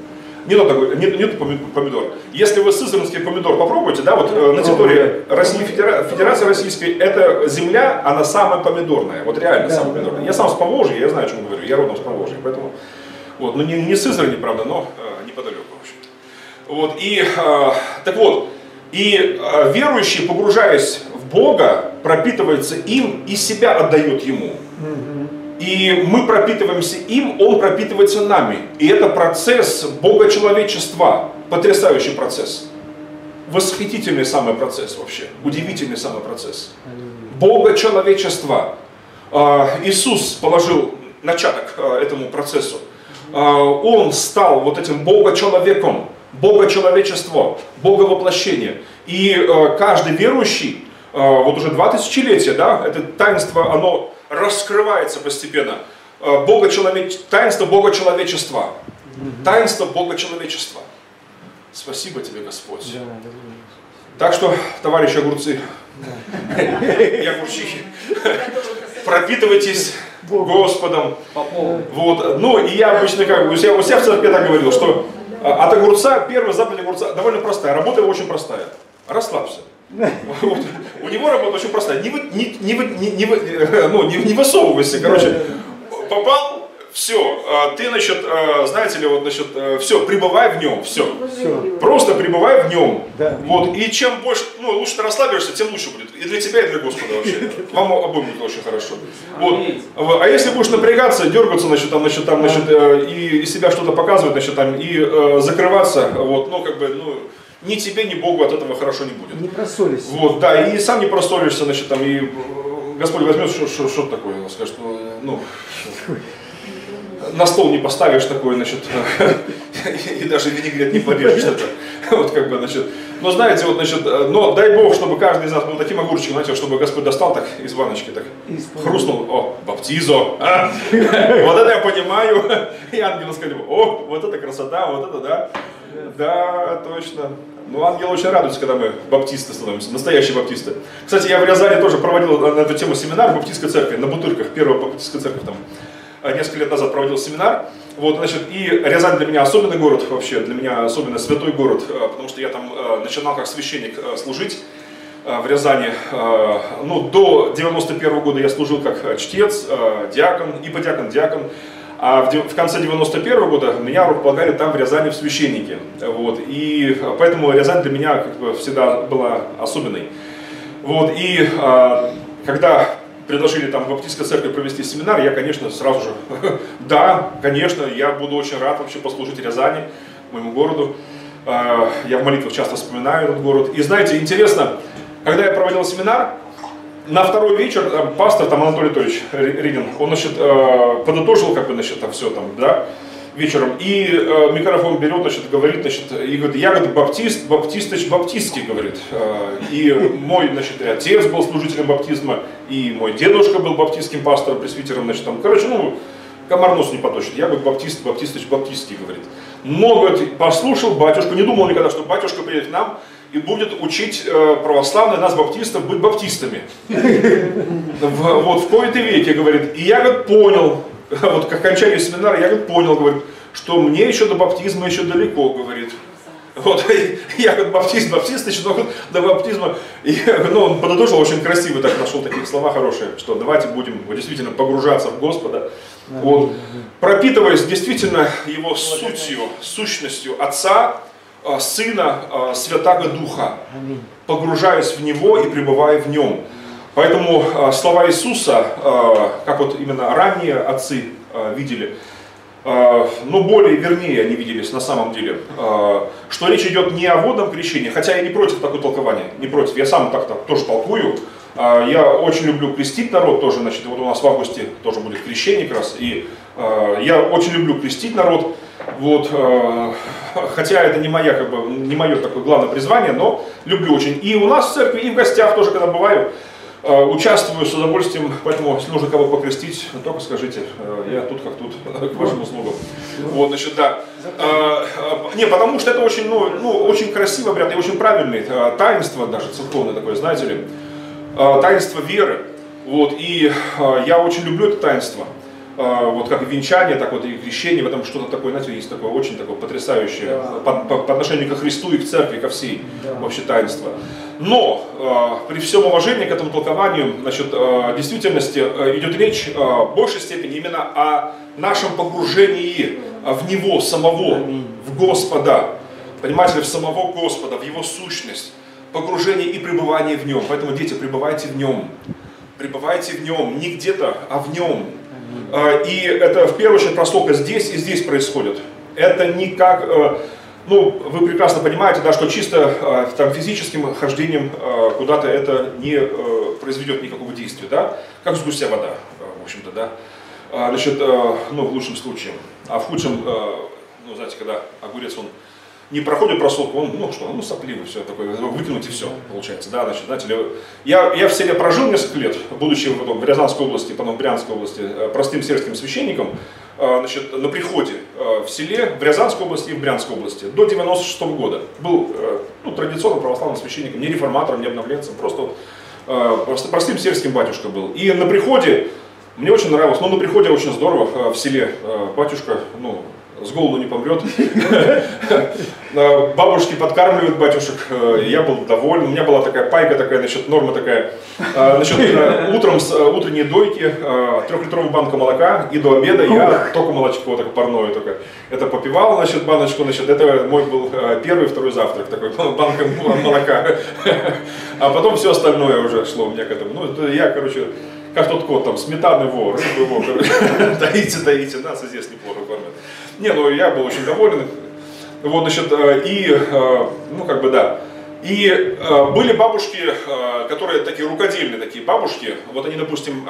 [SPEAKER 4] нету помидор. Если вы сызранский помидор попробуете, да, вот на территории России, Федерации Российской, эта земля, она самая помидорная, вот реально самая помидорная. Я сам с Поволжья, я знаю, о чем говорю, я родом с Поволжья, поэтому, вот, ну не Сызрани, правда, но неподалеку, в общем-то. Вот, и, так вот, и верующий, погружаясь в Бога, пропитывается им и себя отдает Ему. И мы пропитываемся им, он пропитывается нами. И это процесс богочеловечества. Потрясающий процесс. Восхитительный самый процесс вообще. Удивительный самый процесс. Богочеловечества. Иисус положил начаток этому процессу. Он стал вот этим богочеловеком. Богочеловечество. Боговоплощение. И каждый верующий, вот уже 2 тысячелетия, да, это таинство, оно раскрывается постепенно. Таинство Богочеловечества. Таинство Богочеловечества. Спасибо тебе, Господь. Так что, товарищи огурцы и огурчихи, пропитывайтесь Господом. Вот. Ну, и я обычно как бы у себя в церкви так говорил, что от огурца, первая заповедь огурца довольно простая, работа его очень простая. Расслабься. Вот. У него работа очень простая. Не высовывайся, короче. Попал, все. Ты, значит, знаете ли, вот, значит, все, пребывай в нем, все. Просто пребывай в нем. Да. Вот. И чем больше, ну, лучше ты расслабишься, тем лучше будет. И для тебя, и для Господа вообще. Вам обоим будет очень хорошо. Вот. А если будешь напрягаться, дергаться, значит, и себя что-то показывать, значит, там, и закрываться, вот, ну, как бы, ну, ни тебе, ни Богу от этого хорошо не будет.
[SPEAKER 2] Не просолишься.
[SPEAKER 4] Вот, да, и сам не просолишься, значит, там, и Господь возьмет, что такое, скажет, ну, на стол не поставишь такое, значит, и даже винегрет не порежешь это. Вот, как бы, значит, но знаете, вот, значит, но дай Бог, чтобы каждый из нас был таким огурчиком, знаете, чтобы Господь достал так из баночки, так, хрустнул, о, баптизо, а? Вот это я понимаю, и ангелы сказали, о, вот это красота, вот это да. Да, точно. Ну, ангелы очень радуются, когда мы баптисты становимся, настоящие баптисты. Кстати, я в Рязани тоже проводил на эту тему семинар в баптистской церкви, на Бутырках, первая баптистская церковь там. Несколько лет назад проводил семинар. Вот, значит, и Рязань для меня особенный город вообще, для меня особенно святой город, потому что я там начинал как священник служить в Рязани. Ну, до 91 года я служил как чтец, диакон, иподиакон, а в конце 91 года меня руководили там в Рязани в священнике. Вот, и поэтому Рязань для меня как бы всегда была особенной. Вот, и когда предложили там в баптистской церкви провести семинар, я, конечно, сразу же, да, конечно, я буду очень рад вообще послужить Рязани, моему городу. Я в молитвах часто вспоминаю этот город. И знаете, интересно, когда я проводил семинар, на второй вечер пастор там Анатолий Анатольевич Ригин, он, значит, подытожил, как бы, значит, там все там, да, вечером, и микрофон берет, значит, говорит, значит, и говорит, я, говорит, баптистыч баптистский, говорит, и мой, значит, отец был служителем баптизма, и мой дедушка был баптистским пастором, пресвитером, значит, там, короче, ну, комар нос не поточит, я, говорит, баптистыч баптистский, говорит. Но, говорит, послушал батюшку, не думал никогда, что батюшка приедет к нам и будет учить православных нас, баптистов, быть баптистами. Вот, в кои-то веке, говорит, и я, говорит, понял, вот к окончанию семинара я понял, говорит, что мне еще до баптизма еще далеко, говорит. Вот, я как баптист, значит, до баптизма, и, ну, он подытожил очень красиво, так нашел такие слова хорошие, что давайте будем действительно погружаться в Господа, вот, пропитываясь действительно Его сутью, сущностью Отца, Сына, Святаго Духа, погружаясь в Него и пребывая в Нем. Поэтому слова Иисуса, как вот именно ранние отцы видели, но более вернее они виделись на самом деле, что речь идет не о водном крещении, хотя я не против такого толкования, не против, я сам так-то тоже толкую. Я очень люблю крестить народ тоже, значит, вот у нас в августе тоже будет крещение как раз, и я очень люблю крестить народ, вот, хотя это не моя, как бы, не мое такое главное призвание, но люблю очень. И у нас в церкви, и в гостях тоже, когда бываю, участвую с удовольствием, поэтому, если нужно кого покрестить, только скажите, я тут как тут, к вашим услугам. Вот, значит, да. Не, потому что это очень, ну, очень красивый обряд и очень правильный, таинство даже церковное такое, знаете ли, таинство веры. Вот, и я очень люблю это таинство. вот как и венчание, так вот и крещение, в этом что-то такое, знаете, есть такое очень такое потрясающее по отношению ко Христу и к церкви, ко всей вообще таинства. Но при всем уважении к этому толкованию, значит, в действительности идет речь в большей степени именно о нашем погружении в Него самого, в Господа, понимаете ли, в самого Господа, в Его сущность, погружение и пребывание в Нем. Поэтому, дети, пребывайте в Нем, не где-то, а в Нем. И это в первую очередь прослойка здесь и здесь происходит. Это не как, ну, вы прекрасно понимаете, да, что чисто там, физическим хождением куда-то это не произведет никакого действия, да, как с гуся вода, в общем-то, да. Значит, ну, в лучшем случае. А в худшем, ну, знаете, когда огурец, он не проходит просолку, он, ну что, ну сопливый, все такое, выкинуть и все, получается, да, значит, знаете ли, я в селе прожил несколько лет, будучи в Рязанской области, потом в Брянской области, простым сельским священником, значит, на приходе в селе, в Рязанской области и в Брянской области, до 96-го года, был, ну, традиционным православным священником, не реформатором, не обновленцем, просто простым сельским батюшка был, и на приходе, мне очень нравилось, но на приходе очень здорово, в селе батюшка, ну, с голоду не помрет. Бабушки подкармливают батюшек, я был доволен. У меня была такая пайка, такая, значит, норма такая. Значит, утром с утренней дойки 3-литровая банка молока, и до обеда я только молочко, так парное только. Это попивал, значит, баночку, значит, это мой был первый, второй завтрак, такой, банка молока. А потом все остальное уже шло у меня к этому. Ну, я, короче, как тот кот, там, сметанный вор, рыбы вор, таите, нас и здесь неплохо кормят. Не, ну я был очень доволен. Вот, значит, и, ну, как бы, да. И были бабушки, которые такие рукодельные такие бабушки. Вот они, допустим,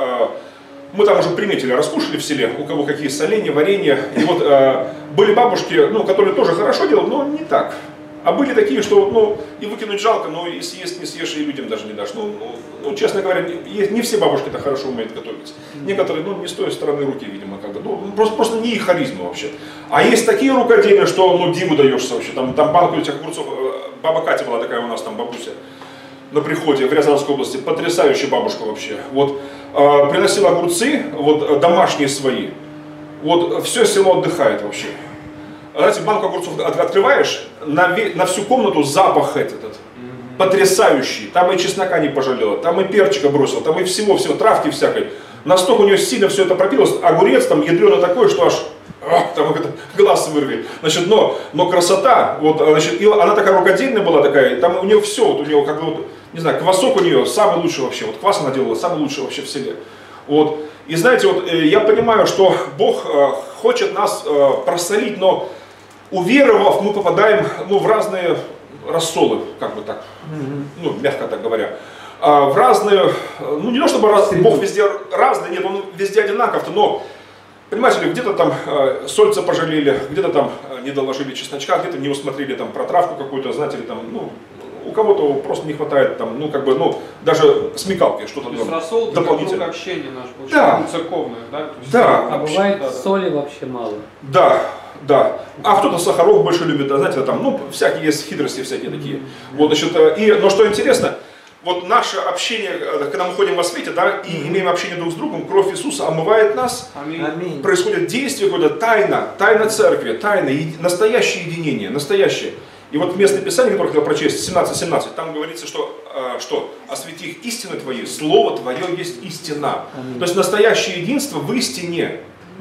[SPEAKER 4] мы там уже приметили, раскушали в селе, у кого какие соленья, варенья. И вот были бабушки, ну, которые тоже хорошо делают, но не так. А были такие, что, ну, и выкинуть жалко, но и съесть не съешь, и людям даже не дашь. Ну, честно говоря, не все бабушки так хорошо умеют готовить. Некоторые, ну, не с той стороны руки, видимо, как бы, ну, просто не их харизма вообще. А есть такие рукоделия, что, ну, диву даешься вообще. Там банку этих огурцов, баба Катя была такая у нас, там, бабуся, на приходе в Рязанской области, потрясающая бабушка вообще. Вот, приносила огурцы, вот, домашние свои, вот, все село отдыхает вообще. Знаете, банку огурцов открываешь, на всю комнату запах этот, потрясающий. Там и чеснока не пожалела, там и перчика бросила, там и всего, травки всякой. Настолько у нее сильно все это пропилось, огурец там ядрено такой, что аж там глаз вырви. Значит, но красота, вот, значит, и она такая рукодельная была такая, там у нее все, вот у нее как бы, вот, не знаю, квасок у нее самый лучший вообще, вот квас она делала самый лучший вообще в селе. Вот. И знаете, вот я понимаю, что Бог хочет нас просолить, но уверовав, мы попадаем, ну, в разные рассолы, как бы так, ну, мягко так говоря. В разные, ну, не то чтобы Бог везде разный, нет, Он везде одинаков, но, понимаете ли, где-то там сольца пожалели, где-то там не доложили чесночка, где-то не усмотрели там протравку какую-то, знаете ли, там, ну, у кого-то просто не хватает там, ну, как бы, ну, даже смекалки что-то
[SPEAKER 5] дополнительное. То есть рассол это круг общения наш,
[SPEAKER 4] да.
[SPEAKER 5] церковное, да?
[SPEAKER 4] Да.
[SPEAKER 2] А бывает соли вообще мало.
[SPEAKER 4] Да. Да. А кто-то сахаров больше любит, а знаете, там, ну, всякие есть хитрости всякие такие. Вот, значит, но что интересно, вот наше общение, когда мы ходим во свете, да, и имеем общение друг с другом, кровь Иисуса омывает нас.
[SPEAKER 5] Аминь.
[SPEAKER 4] Происходит действие, какое-то тайна церкви, тайна, настоящее единение, настоящее. И вот в местном писании, которое я хотел прочесть, 17:17, там говорится, что освети их истины твои, слово твое есть истина. То есть настоящее единство в истине,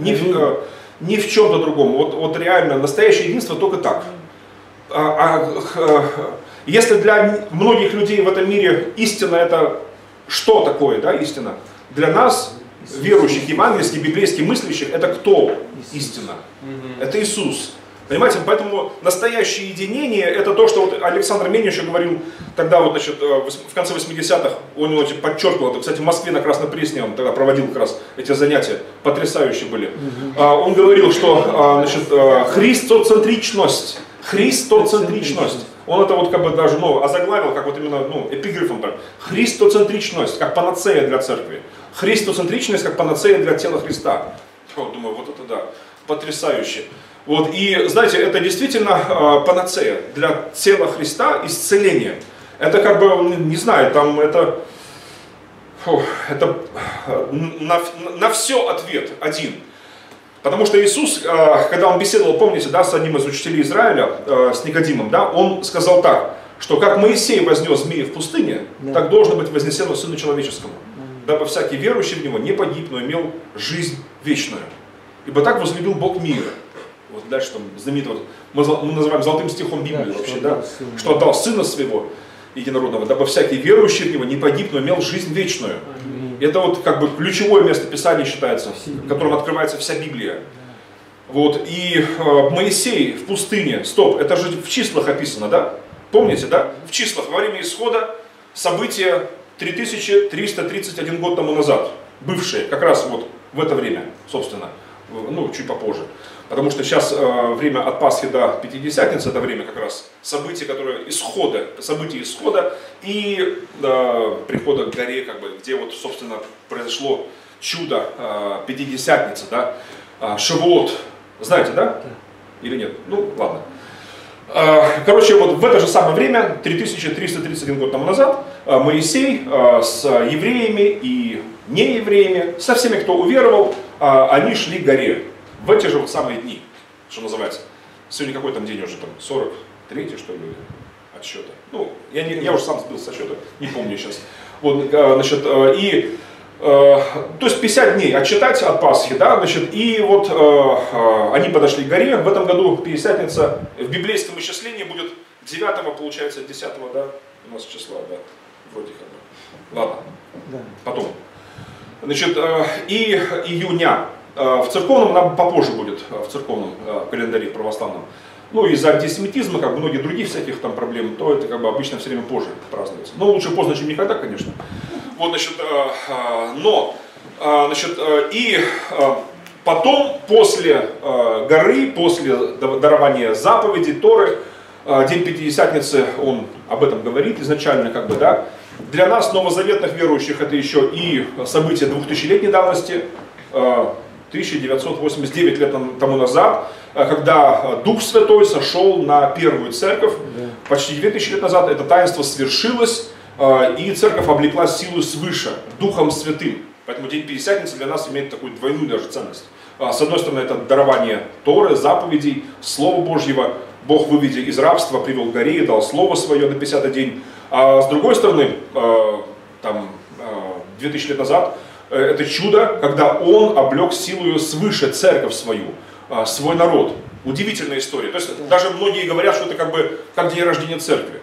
[SPEAKER 4] не в чем-то другом. Вот реально, настоящее единство только так. Если для многих людей в этом мире истина это что такое, да, истина? Для нас, верующих, евангельских, библейских, мыслящих, это кто истина? Это Иисус. Понимаете, поэтому настоящее единение это то, что вот Александр Менин еще говорил тогда, вот, значит, в конце 80-х, он его подчеркивал, это, кстати, в Москве на Красной Пресне он тогда проводил как раз эти занятия, потрясающие были. Он говорил, что, значит, христоцентричность, он это вот как бы даже, ну, озаглавил, как вот именно, ну, эпиграфом так, христоцентричность, как панацея для церкви, христоцентричность, как панацея для тела Христа. Вот, думаю, вот это да, потрясающе. Вот, и знаете, это действительно панацея для тела Христа, исцеление. Это как бы, не знаю, там это на все ответ один. Потому что Иисус, когда он беседовал, помните, да, с одним из учителей Израиля, с Никодимом, да, он сказал так, что как Моисей вознес змея в пустыне, так должно быть вознесено Сыну Человеческому, дабы всякий верующий в Него не погиб, но имел жизнь вечную. Ибо так возлюбил Бог мира. Вот дальше там знаменитый, мы называем золотым стихом Библии вообще, да, что отдал Сына Своего единородного, дабы всякий верующий в Него не погиб, но имел жизнь вечную. Это вот как бы ключевое место Писания считается, в котором открывается вся Библия. Вот, и Моисей в пустыне, стоп, это же в числах описано, да? Помните, да? В числах, во время исхода события 3331 год тому назад, бывшие, как раз вот в это время, собственно, ну, чуть попозже. Потому что сейчас время от Пасхи до Пятидесятницы, это время как раз события, которые события исхода и прихода к горе, как бы, где вот, собственно, произошло чудо Пятидесятницы, да, Шавуот, знаете, да? Или нет? Ну, ладно. Короче, вот в это же самое время, 3331 год тому назад, Моисей с евреями и неевреями, со всеми, кто уверовал, они шли к горе. В эти же вот самые дни, что называется. Сегодня какой там день уже, там, 43-й, что ли, отсчета. Ну, я уже сам сбил со счета, не помню сейчас. Вот, значит, то есть 50 дней отсчитать от Пасхи, да, значит, и вот они подошли к горе. В этом году Пятидесятница в библейском исчислении будет 9-го, получается, 10-го, да, у нас числа, да, вроде как бы. Ладно, потом. Значит, и июня. В церковном нам попозже будет, в церковном календаре православном. Ну, из-за антисемитизма, как бы многие других всяких там проблем, то это как бы обычно все время позже празднуется. Но лучше поздно, чем никогда, конечно. Вот, значит, значит, и потом, после горы, после дарования заповедей, Торы, день Пятидесятницы, он об этом говорит изначально, как бы, да. Для нас, новозаветных верующих, это еще и событие 2000-летней давности, 1989 лет тому назад, когда Дух Святой сошел на первую церковь, почти 2000 лет назад это таинство свершилось, и церковь облекла силу свыше, Духом Святым. Поэтому день Пятидесятницы для нас имеет такую двойную даже ценность. С одной стороны, это дарование Торы, заповедей, Слова Божьего. Бог, выведя из рабства, привел к горе и дал Слово Свое на 50-й день. А с другой стороны, там, 2000 лет назад, это чудо, когда Он облег силою свыше церковь свою, свой народ. Удивительная история. То есть даже многие говорят, что это как бы как день рождения церкви.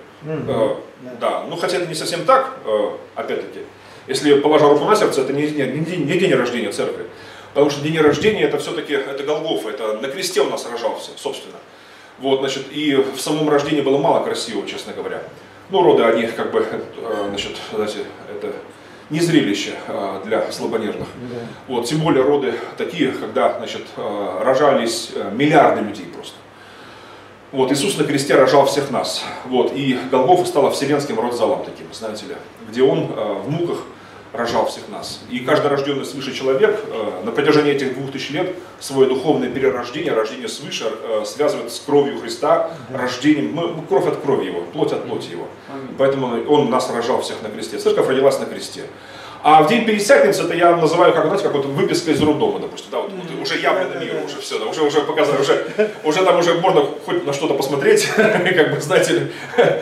[SPEAKER 4] Да, ну хотя это не совсем так, опять-таки. Если положа руку на сердце, это не день рождения церкви. Потому что день рождения это все-таки это Голгофа, это на кресте Он нас рожался, собственно. Вот, значит, и в самом рождении было мало красивого, честно говоря. Ну, роды, они как бы, значит, знаете, это не зрелище для слабонервных. Вот, тем более роды такие, когда, значит, рожались миллиарды людей просто. Вот, Иисус на кресте рожал всех нас. Вот, и Голгофа стала вселенским родзалом таким, знаете ли, где Он в муках рожал всех нас. И каждый рожденный свыше человек на протяжении этих 2000 лет свое духовное перерождение, рождение свыше связывает с кровью Христа, рождением, кровь от крови Его, плоть от плоти Его. Поэтому Он нас рожал всех на кресте. Церковь родилась на кресте. А в день Пятидесятницы это я называю, как, знаете, как вот выписка из роддома, допустим, да, вот, уже явлено миру, уже все, да, уже показано, уже там уже можно хоть на что-то посмотреть, как бы, знаете ли.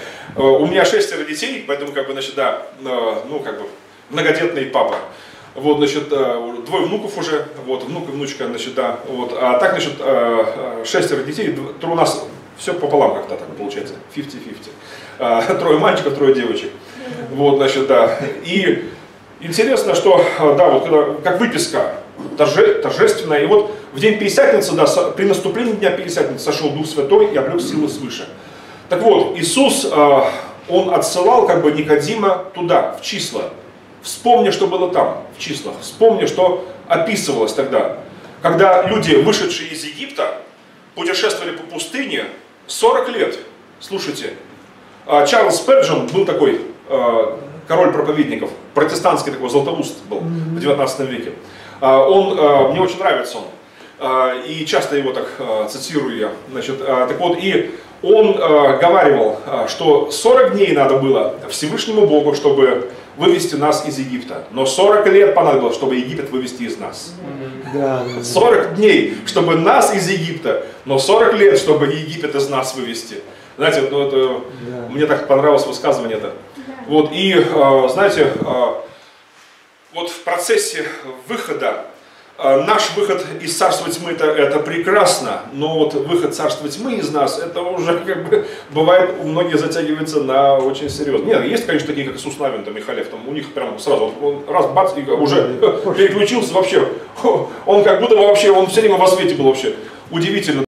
[SPEAKER 4] У меня 6 детей, поэтому, как бы, значит, да, ну, как бы, многодетный папа. Вот, значит, 2 внуков уже, вот, внук и внучка, значит, да, вот, а так, значит, 6 детей, то у нас все пополам как-то так получается, 50-50. 3 мальчиков, 3 девочек. Вот, значит, да, и интересно, что, да, вот, как выписка торжественная, и вот в день Пятидесятницы, да, при наступлении дня Пятидесятницы сошел Дух Святой и облег силы свыше. Так вот, Иисус, Он отсылал, как бы, Никодима туда, в числа. Вспомни, что было там, в числах. Вспомни, что описывалось тогда. Когда люди, вышедшие из Египта, путешествовали по пустыне 40 лет. Слушайте, Чарльз Спurgeon был такой король проповедников, протестантский такой златоуст был в 19 веке. Он, мне очень нравится он. И часто его так цитирую я. Значит, так вот, и он говаривал, что 40 дней надо было Всевышнему Богу, чтобы вывести нас из Египта. Но 40 лет понадобилось, чтобы Египет вывести из нас. 40 дней, чтобы нас из Египта, но 40 лет, чтобы Египет из нас вывести. Знаете, ну, это, мне так понравилось высказывание это. Вот, и, знаете, вот в процессе выхода, наш выход из царства тьмы это прекрасно, но вот выход царства тьмы из нас, это уже как бы бывает, у многих затягивается на очень серьезно. Нет, есть, конечно, такие, как Иисус Навин, там, Михалев, там, у них прям сразу, он раз, бац, и уже переключился вообще, он как будто бы вообще, он все время во свете был вообще, удивительно.